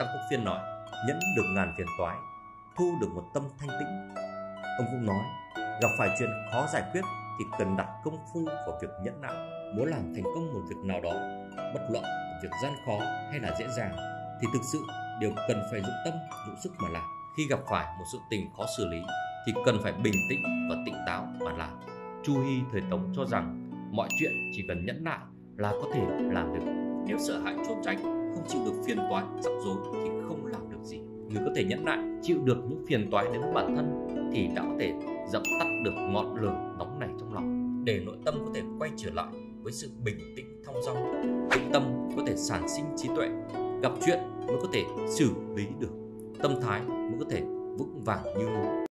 Tam Quốc Phiên nói: nhẫn được ngàn phiền toái, thu được một tâm thanh tĩnh. Ông cũng nói, gặp phải chuyện khó giải quyết thì cần đặt công phu vào việc nhẫn nại. Muốn làm thành công một việc nào đó, bất luận việc gian khó hay là dễ dàng, thì thực sự đều cần phải dụng tâm, dụng sức mà làm. Khi gặp phải một sự tình khó xử lý thì cần phải bình tĩnh và tỉnh táo mà làm. Chu Hy thời Tống cho rằng mọi chuyện chỉ cần nhẫn nại là có thể làm được. Nếu sợ hãi trốn tránh, không chịu được phiền toái, rắc rối thì không làm được gì. Người có thể nhẫn nại, chịu được những phiền toái đến với bản thân thì đã có thể dập tắt được ngọn lửa nóng này trong lòng, để nội tâm có thể quay trở lại với sự bình tĩnh thong dong. Tĩnh tâm có thể sản sinh trí tuệ, gặp chuyện mới có thể xử lý được, tâm thái mới có thể vững vàng như núi.